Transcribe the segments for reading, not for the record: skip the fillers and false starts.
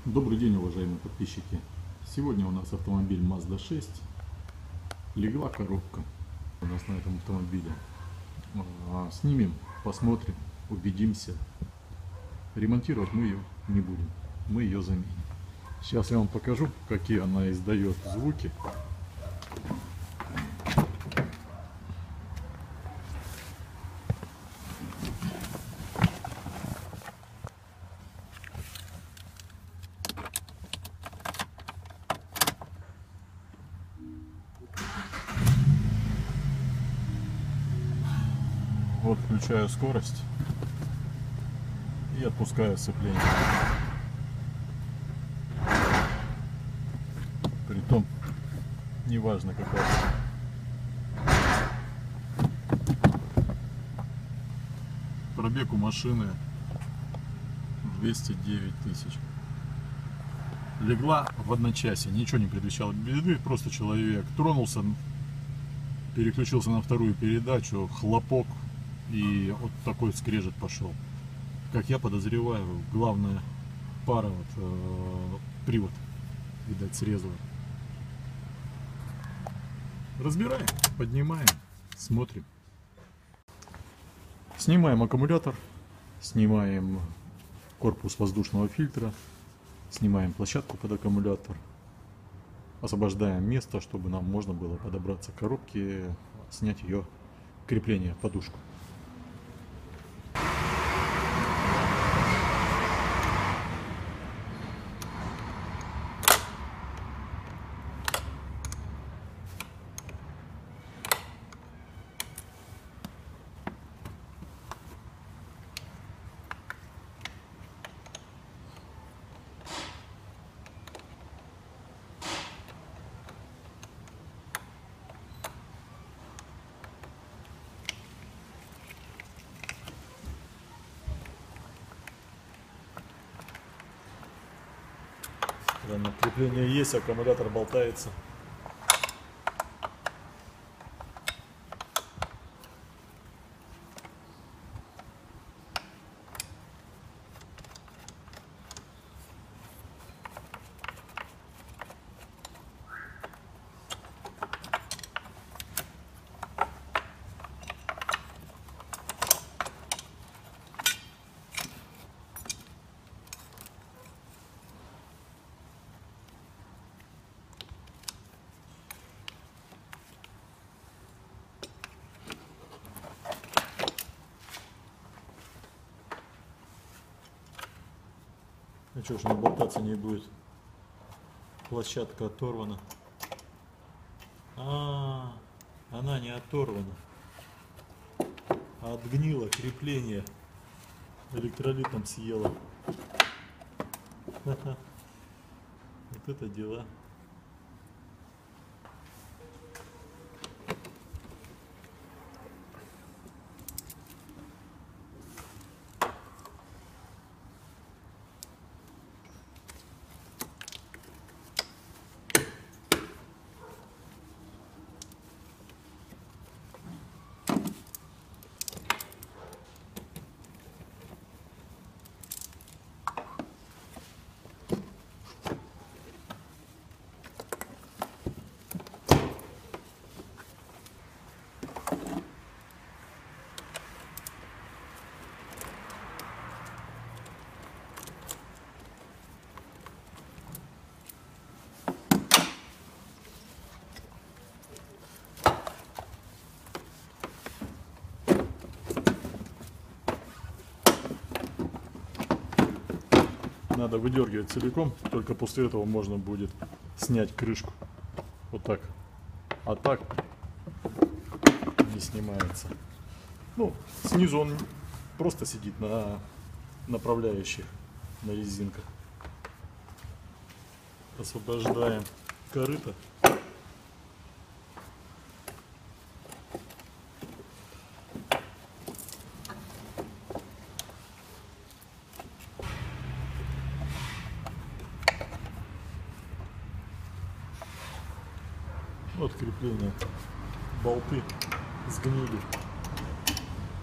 Добрый день, уважаемые подписчики! Сегодня у нас автомобиль Mazda 6. Легла коробка у нас на этом автомобиле. Снимем, посмотрим, убедимся. Ремонтировать мы ее не будем, мы ее заменим. Сейчас я вам покажу, какие она издает звуки. Вот включаю скорость и отпускаю сцепление. Притом, неважно какая. Пробег у машины 209 тысяч. Легла в одночасье, ничего не предвещало беды, просто человек тронулся, переключился на вторую передачу, хлопок, и вот такой скрежет пошел. Как я подозреваю, главная пара, привод, видать, срезала. Разбираем, поднимаем, смотрим. Снимаем аккумулятор, снимаем корпус воздушного фильтра, снимаем площадку под аккумулятор, освобождаем место, чтобы нам можно было подобраться к коробке, снять ее крепление, подушку. Крепление есть, аккумулятор болтается. Ну что ж, не болтаться не будет. Площадка оторвана. Она не оторвана. А отгнило крепление. Электролитом съела. Вот это дела. Надо выдергивать целиком, только после этого можно будет снять крышку. Вот так. А так не снимается. Ну, снизу он просто сидит на направляющих, на резинках. Освобождаем корыто. Вот крепление, болты сгнили.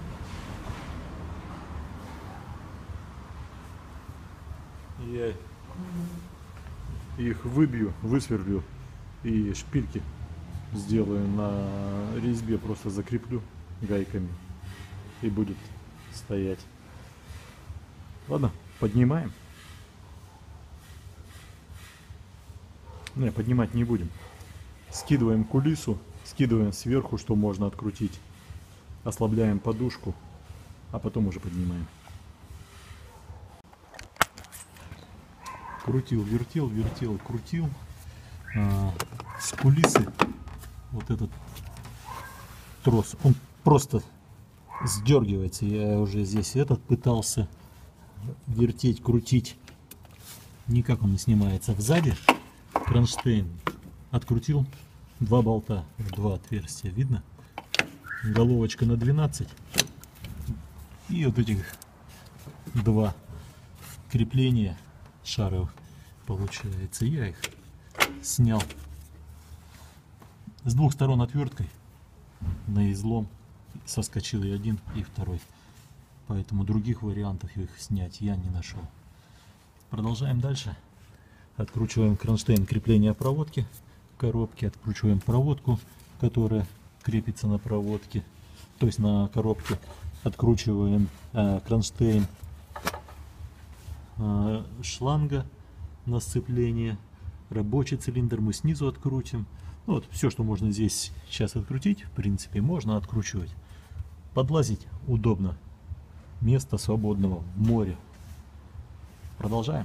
Я их выбью, высверлю и шпильки сделаю на резьбе, просто закреплю гайками и будет стоять. Ладно, поднимаем. Не, поднимать не будем. Скидываем кулису, скидываем сверху, что можно открутить. Ослабляем подушку, а потом уже поднимаем. Крутил, вертел, вертел, крутил. С кулисы вот этот трос, он просто сдергивается. Я уже здесь этот пытался вертеть, крутить. Никак он не снимается. Сзади кронштейн открутил 2 болта, 2 отверстия, видно? Головочка на 12. И вот этих 2 крепления шаров получается. Я их снял с 2 сторон отверткой на излом. Соскочил и один, и второй. Поэтому других вариантов их снять я не нашел. Продолжаем дальше. Откручиваем кронштейн крепления проводки коробки. Откручиваем проводку, которая крепится на проводке, то есть на коробке. Откручиваем кронштейн шланга на сцепление. Рабочий цилиндр мы снизу открутим. Ну, вот все, что можно здесь сейчас открутить, в принципе, можно откручивать. Подлазить удобно. Место свободного в море. Продолжаем.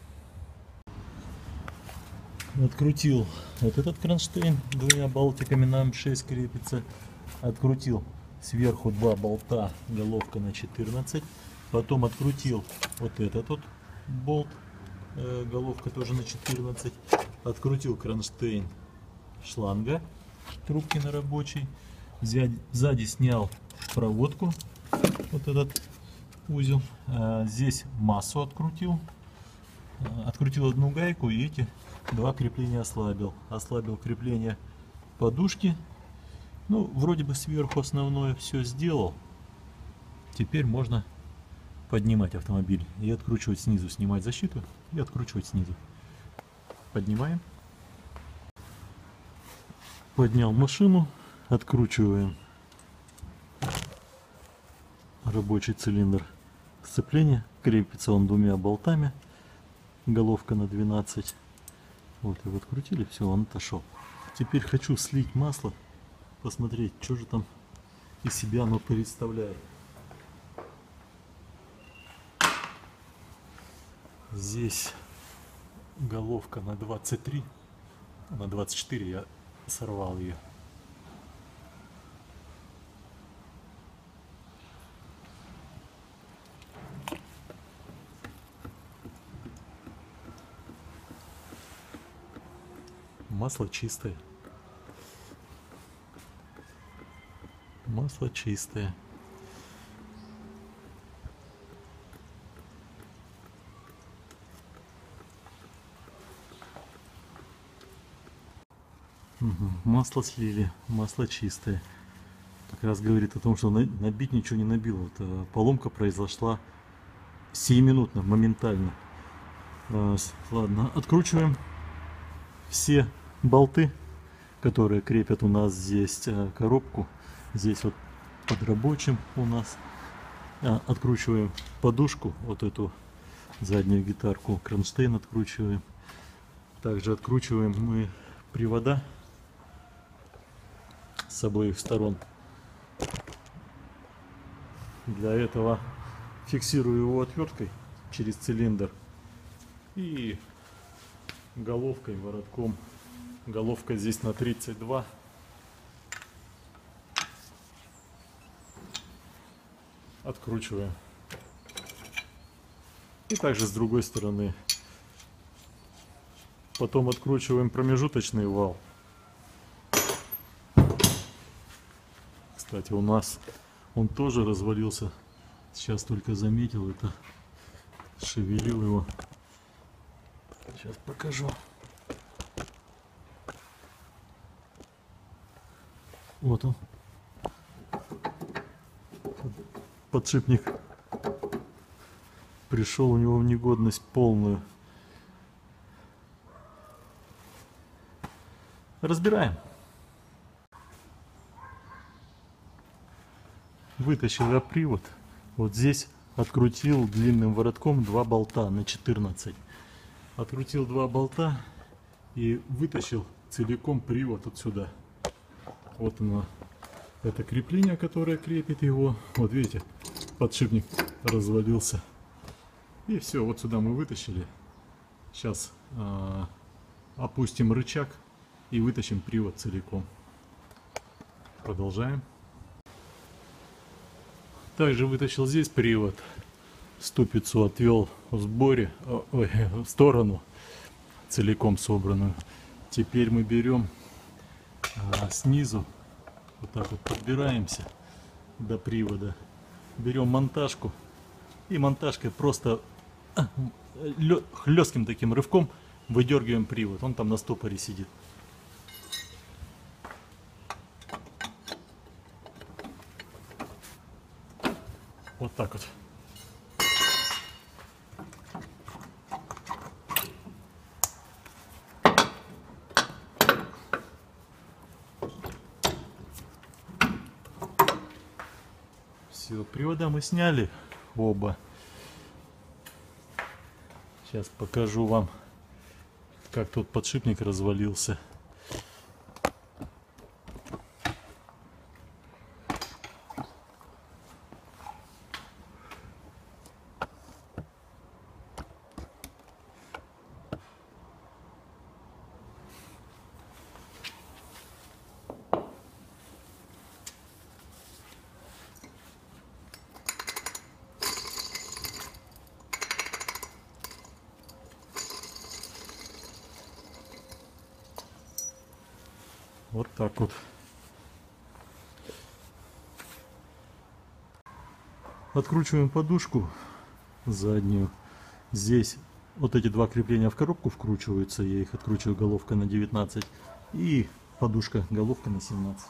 Открутил вот этот кронштейн 2 болтиками на М6 крепится. Открутил сверху 2 болта, головка на 14. Потом открутил вот этот вот болт, головка тоже на 14. Открутил кронштейн шланга трубки на рабочий. Сзади снял проводку, вот этот узел. Здесь массу открутил. Открутил одну гайку и эти 2 крепления ослабил. Ослабил крепление подушки. Ну, вроде бы сверху основное все сделал. Теперь можно поднимать автомобиль и откручивать снизу, снимать защиту и откручивать снизу. Поднимаем. Поднял машину, откручиваем рабочий цилиндр сцепления. Крепится он 2 болтами, головка на 12. Вот, и вот крутили, все, он отошел. Теперь хочу слить масло, посмотреть, что же там из себя оно представляет. Здесь головка на 23, на 24 я сорвал ее. Масло чистое. Масло чистое. Масло слили, масло чистое. Как раз говорит о том, что набить ничего не набило. Вот, поломка произошла сиюминутно, моментально. Ладно, откручиваем все болты, которые крепят у нас здесь коробку. Здесь вот под рабочим у нас. Откручиваем подушку, вот эту заднюю гитарку, кронштейн откручиваем. Также откручиваем мы привода с обоих сторон. Для этого фиксирую его отверткой через цилиндр и головкой, воротком. Головка здесь на 32. Откручиваем. И также с другой стороны. Потом откручиваем промежуточный вал. Кстати, у нас он тоже развалился. Сейчас только заметил это. Шевелил его. Сейчас покажу. Вот он. Подшипник пришел у него в негодность полную. Разбираем. Вытащил я привод. Вот здесь открутил длинным воротком 2 болта на 14. Открутил 2 болта и вытащил целиком привод отсюда. Вот оно, это крепление, которое крепит его. Вот видите, подшипник развалился. И все, вот сюда мы вытащили. Сейчас опустим рычаг и вытащим привод целиком. Продолжаем. Также вытащил здесь привод. Ступицу отвел в сборе, в сторону, целиком собранную. Теперь мы берем снизу, вот так вот подбираемся до привода. Берем монтажку и монтажкой просто хлестким таким рывком выдергиваем привод. Он там на стопоре сидит. Вот так вот. Все, привода мы сняли оба. Сейчас покажу вам, как тут подшипник развалился. Вот так вот. Откручиваем подушку заднюю. Здесь вот эти 2 крепления в коробку вкручиваются. Я их откручиваю головкой на 19. И подушка головка на 17.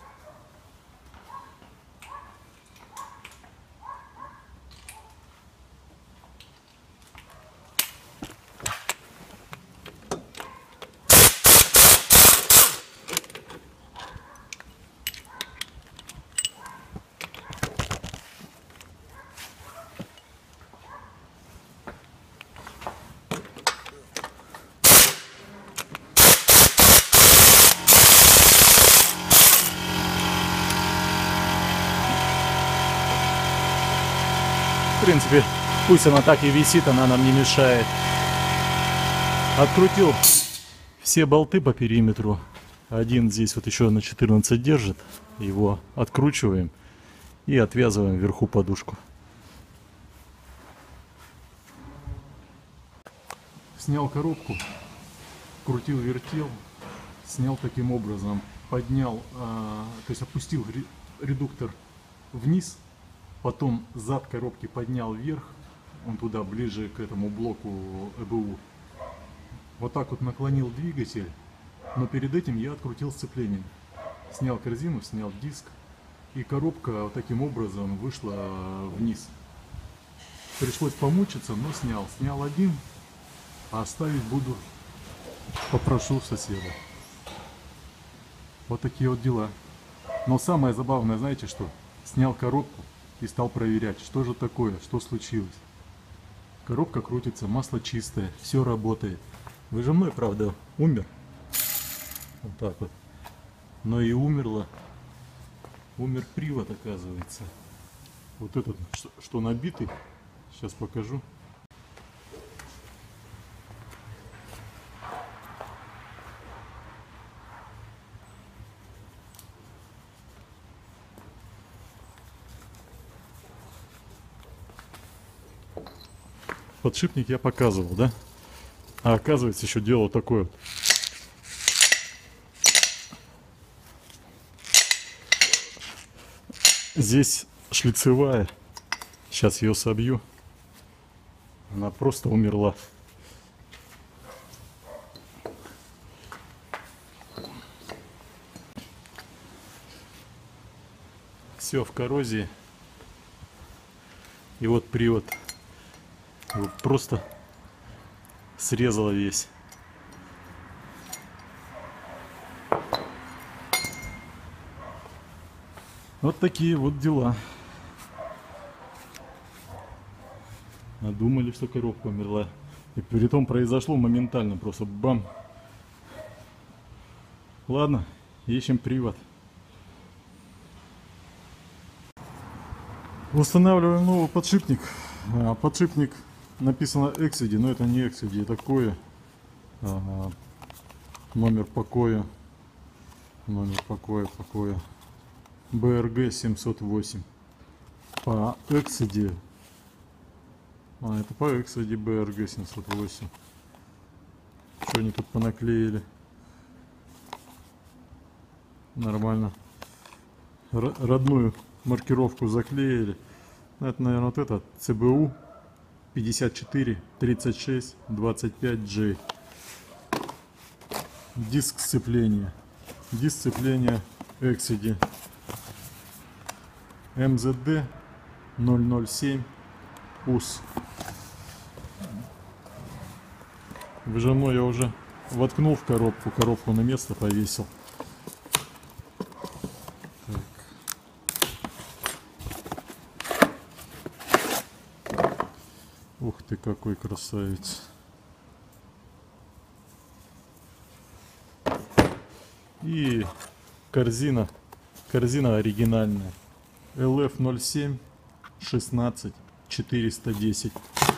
В принципе, пусть она так и висит, она нам не мешает. Открутил все болты по периметру. Один здесь вот еще на 14 держит. Его откручиваем и отвязываем вверху подушку. Снял коробку, крутил-вертел, снял таким образом, поднял, то есть опустил редуктор вниз. Потом зад коробки поднял вверх, он туда ближе к этому блоку ЭБУ. Вот так вот наклонил двигатель, но перед этим я открутил сцепление. Снял корзину, снял диск, и коробка вот таким образом вышла вниз. Пришлось помучиться, но снял. Снял один, а оставить буду, попрошу соседа. Вот такие вот дела. Но самое забавное, знаете что? Снял коробку и стал проверять, что же такое, что случилось. Коробка крутится, масло чистое, все работает. Выжимной, правда, умер. Вот так вот. Но и умер привод, оказывается. Вот этот, что набитый, сейчас покажу. Подшипник я показывал, да? А оказывается, еще дело такое вот. Здесь шлицевая. Сейчас ее собью. Она просто умерла. Все в коррозии. И вот привод. Его просто срезала весь. Вот такие вот дела. А думали, что коробка умерла. И притом произошло моментально, просто бам. Ладно, ищем привод. Устанавливаем новый подшипник. Подшипник написано Exedy, но это не Exedy, это Koya. Номер покоя. BRG 708. По Exedy. Это по Exedy BRG 708. Что они тут понаклеили? Нормально. Родную маркировку заклеили. Это, наверное, вот это CBU 54 36 25J. Диск сцепления. Диск сцепления Exedy. MZD 007 УС. Выжимной я уже воткнул в коробку. Коробку на место повесил. Ух ты, какой красавец. И корзина оригинальная. LF07 16 410.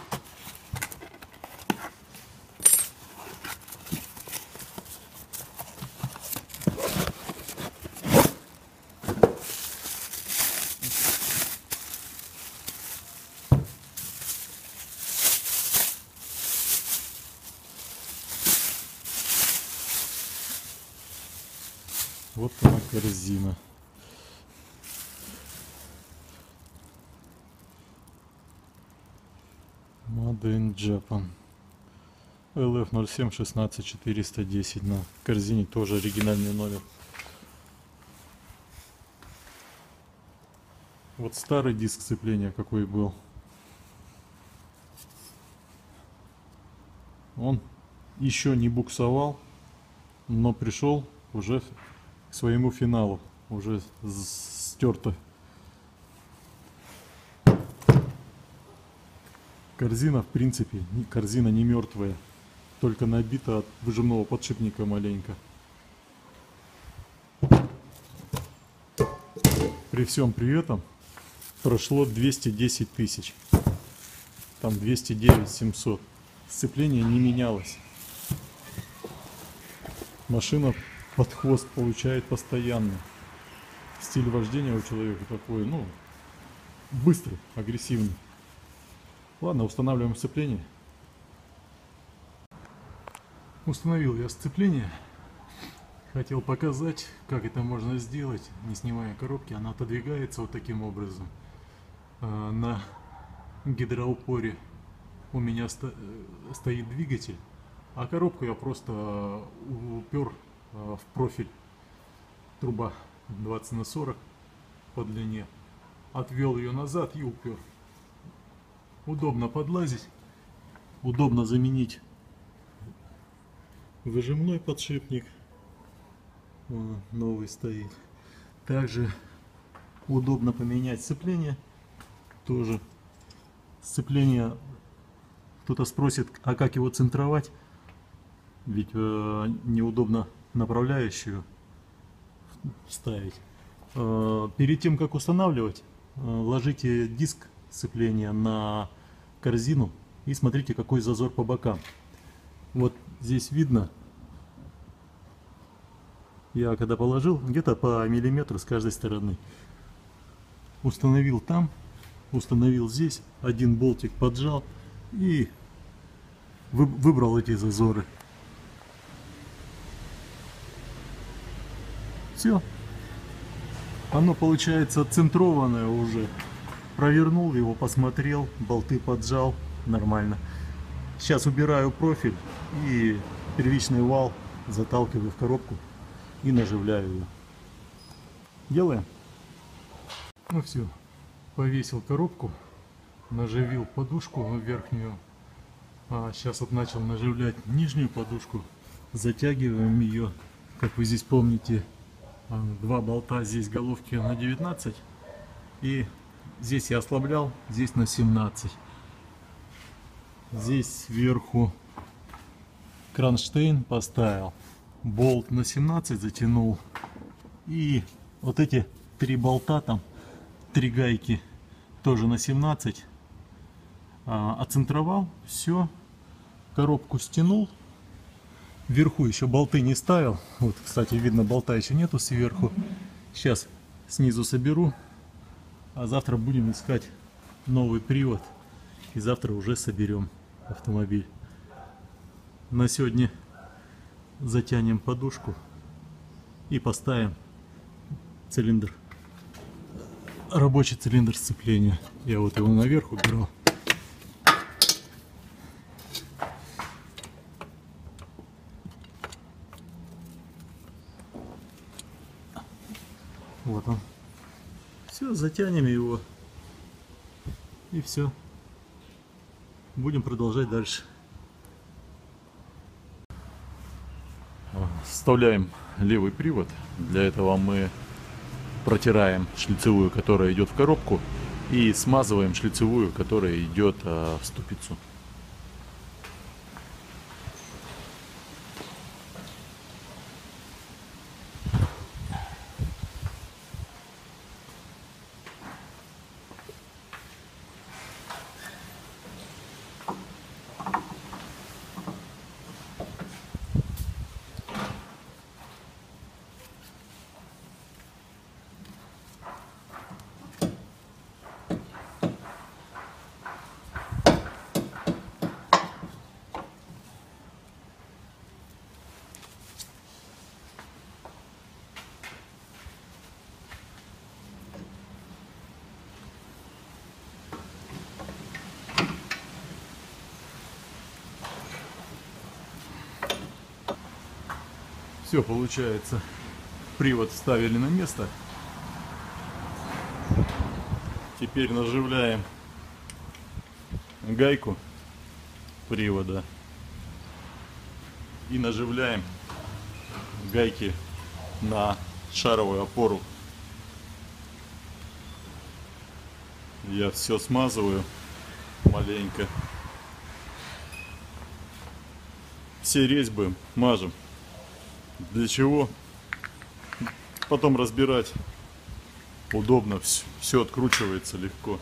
Вот она корзина. Made in Japan. LF07 16 410. На корзине тоже оригинальный номер. Вот старый диск сцепления какой был. Он еще не буксовал, но пришел уже к своему финалу. Уже стерто. Корзина, в принципе, корзина не мертвая, только набита от выжимного подшипника маленько. При всем при этом прошло 210 тысяч. Там 209 700. Сцепление не менялось. Машина под хвост получает постоянно. Стиль вождения у человека такой, ну, быстрый, агрессивный. Ладно, устанавливаем сцепление. Установил я сцепление. Хотел показать, как это можно сделать, не снимая коробки. Она отодвигается вот таким образом. На гидроупоре у меня стоит двигатель, а коробку я просто упер в профиль. Труба 20 на 40 по длине. Отвел ее назад и упер. Удобно подлазить, удобно заменить выжимной подшипник. Новый стоит. Также удобно поменять сцепление. Тоже сцепление, кто-то спросит, а как его центровать? Ведь неудобно направляющую ставить. Перед тем, как устанавливать, ложите диск сцепления на корзину и смотрите, какой зазор по бокам. Вот здесь видно, я когда положил, где-то по миллиметру с каждой стороны. Установил там, установил здесь, один болтик поджал и выбрал эти зазоры. Все, оно получается центрованное уже. Провернул его, посмотрел, болты поджал, нормально. Сейчас убираю профиль и первичный вал заталкиваю в коробку и наживляю ее. Делаем. Ну все, повесил коробку, наживил подушку верхнюю. Сейчас вот начал наживлять нижнюю подушку. Затягиваем ее, как вы здесь помните, два болта здесь головки на 19 И здесь я ослаблял, здесь на 17. Здесь сверху кронштейн поставил, болт на 17 затянул. И вот эти 3 болта, там 3 гайки тоже на 17. Оцентровал, все, коробку стянул. Вверху еще болты не ставил. Вот, кстати, видно, болта еще нету сверху. Сейчас снизу соберу. А завтра будем искать новый привод. И завтра уже соберем автомобиль. На сегодня затянем подушку и поставим цилиндр. Рабочий цилиндр сцепления. Я вот его наверх убирал. Вот он. Все, затянем его. И все. Будем продолжать дальше. Вставляем левый привод. Для этого мы протираем шлицевую, которая идет в коробку, и смазываем шлицевую, которая идет в ступицу. Все, получается, привод вставили на место. Теперь наживляем гайку привода и наживляем гайки на шаровую опору. Я все смазываю маленько. Все резьбы мажем. Для чего? Потом разбирать удобно, все откручивается легко.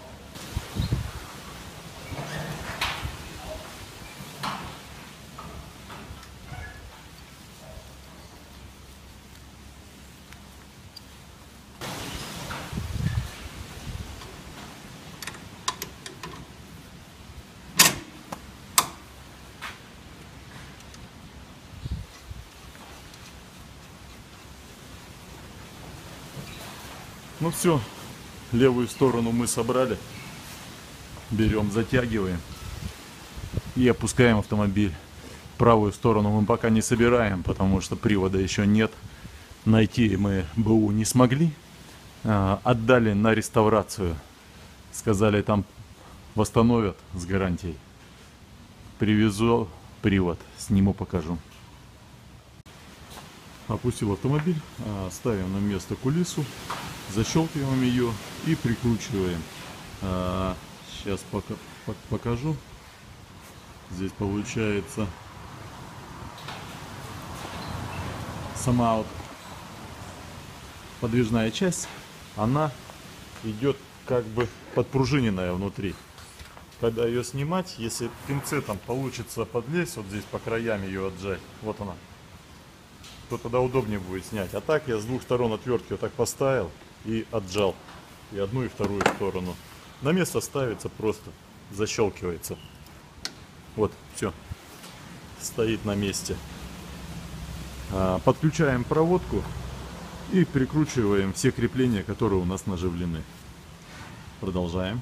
Ну все, левую сторону мы собрали. Берем, затягиваем и опускаем автомобиль. Правую сторону мы пока не собираем, потому что привода еще нет. Найти мы БУ не смогли. Отдали на реставрацию. Сказали, там восстановят с гарантией. Привезу привод, сниму, покажу. Опустил автомобиль, ставим на место кулису, защелкиваем ее и прикручиваем. Сейчас покажу. Здесь получается сама вот подвижная часть, она идет как бы подпружиненная внутри. Когда ее снимать, если пинцетом получится подлезть, вот здесь по краям ее отжать, вот она, то тогда удобнее будет снять. А так я с двух сторон отвертки вот так поставил и отжал. И одну, и вторую сторону. На место ставится, просто защелкивается. Вот, все. Стоит на месте. Подключаем проводку и прикручиваем все крепления, которые у нас наживлены. Продолжаем.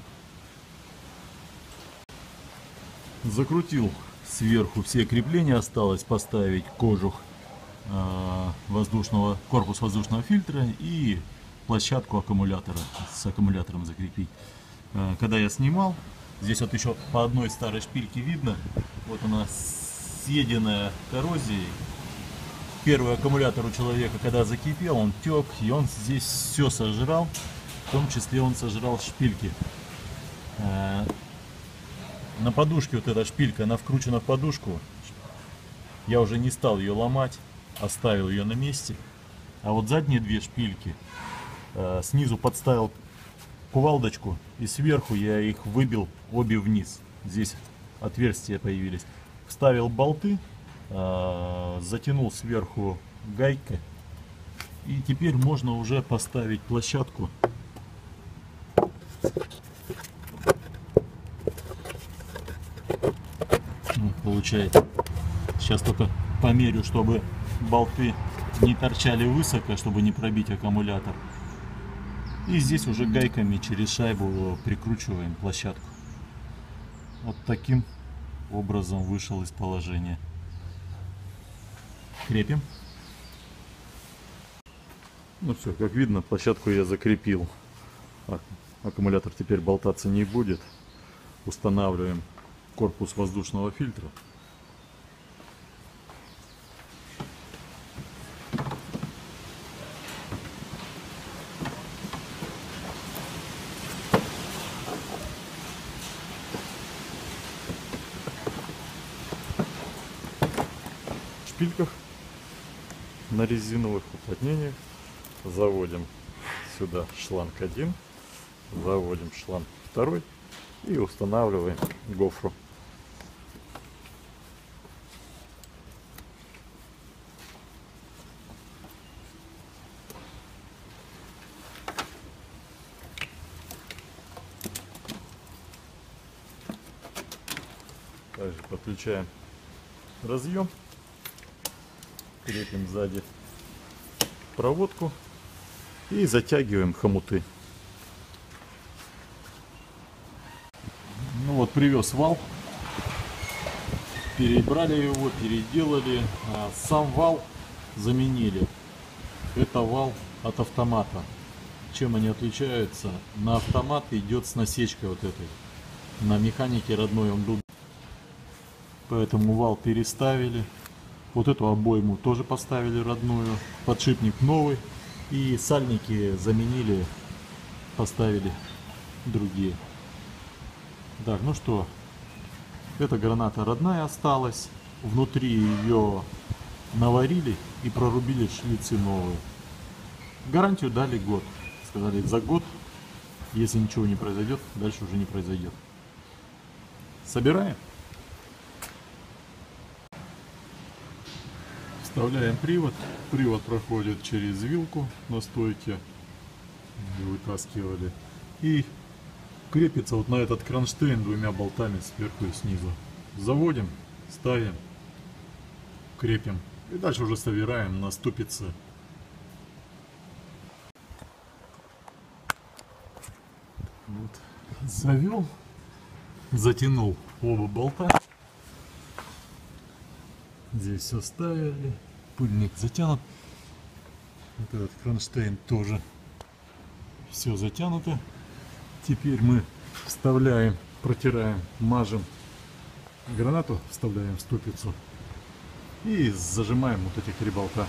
Закрутил сверху все крепления, осталось поставить кожух корпус воздушного фильтра и площадку аккумулятора с аккумулятором закрепить. Когда я снимал, здесь вот еще по одной старой шпильке видно, вот она съеденная коррозией. Первый аккумулятор у человека, когда закипел, он тек, и он здесь все сожрал. В том числе он сожрал шпильки. На подушке вот эта шпилька, она вкручена в подушку. Я уже не стал ее ломать, оставил ее на месте. А вот задние две шпильки снизу подставил кувалдочку, и сверху я их выбил обе вниз. Здесь отверстия появились. Вставил болты, затянул сверху гайкой, и теперь можно уже поставить площадку. Получается. Сейчас только померю, чтобы болты не торчали высоко, чтобы не пробить аккумулятор. И здесь уже гайками через шайбу прикручиваем площадку. Вот таким образом вышел из положения. Крепим. Ну все, как видно, площадку я закрепил. Аккумулятор теперь болтаться не будет. Устанавливаем корпус воздушного фильтра. В шпильках на резиновых уплотнениях заводим сюда шланг 1, заводим шланг 2 и устанавливаем гофру. Также подключаем разъем, крепим сзади проводку и затягиваем хомуты. Ну вот, привез вал, перебрали его, переделали, сам вал заменили. Это вал от автомата. Чем они отличаются? На автомат идет с насечкой вот этой, на механике родной он был. Поэтому вал переставили. Вот эту обойму тоже поставили родную. Подшипник новый. И сальники заменили, поставили другие. Так, ну что, эта граната родная осталась. Внутри ее наварили и прорубили шлицы новые. Гарантию дали год. Сказали, за год, если ничего не произойдет, дальше уже не произойдет. Собираем. Вставляем привод. Привод проходит через вилку на стойке. Вытаскивали. И крепится вот на этот кронштейн двумя болтами сверху и снизу. Заводим, ставим, крепим. И дальше уже собираем на ступице. Вот. Завел, затянул оба болта. Здесь все ставили. Пыльник затянут. Вот этот кронштейн тоже все затянуто. Теперь мы вставляем, протираем, мажем гранату, вставляем в ступицу и зажимаем вот эти 3 болта.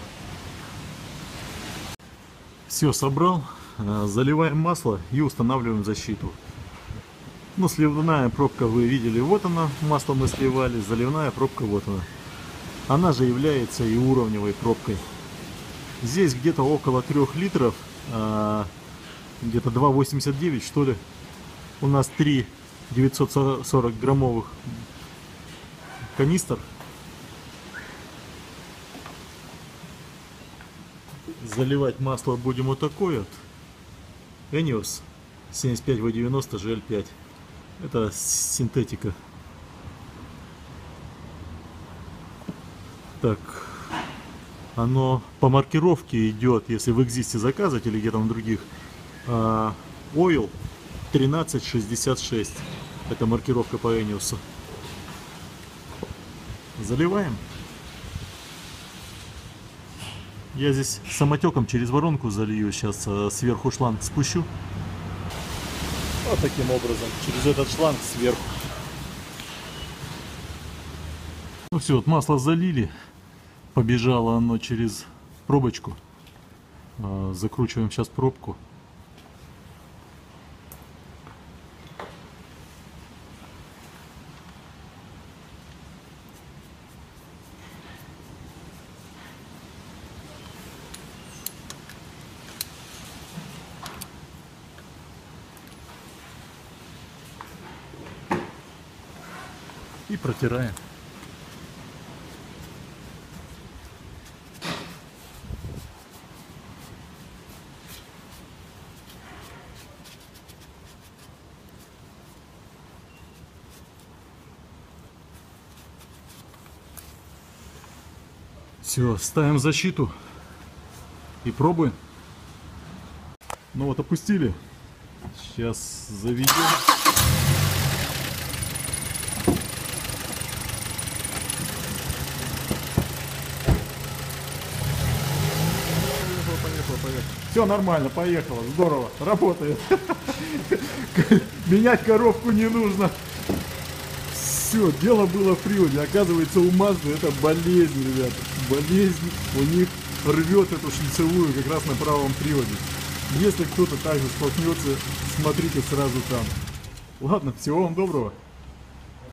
Все собрал, заливаем масло и устанавливаем защиту. Ну, сливная пробка вы видели, вот она, масло мы сливали, заливная пробка вот она. Она же является и уровневой пробкой. Здесь где-то около 3 литров, где-то 2,89 что ли. У нас 3 940 граммовых канистр. Заливать масло будем вот такое вот. Enios 75W90 GL5. Это синтетика. Так, оно по маркировке идет, если в Экзисте заказывать или где-то на других, Oil 1366. Это маркировка по Enios. Заливаем. Я здесь самотеком через воронку залью. Сейчас сверху шланг спущу. Вот таким образом, через этот шланг сверху. Ну все, вот масло залили. Побежало оно через пробочку. Закручиваем сейчас пробку. И протираем. Все, ставим защиту и пробуем. Ну вот, опустили. Сейчас заведем. Поехала. Все нормально, поехало, здорово, работает. Менять коробку не нужно. Все, дело было в приводе. Оказывается, у Mazda это болезнь, ребята. Болезнь у них рвет эту шлицевую как раз на правом приводе. Если кто-то также столкнется, смотрите сразу там. Ладно, всего вам доброго.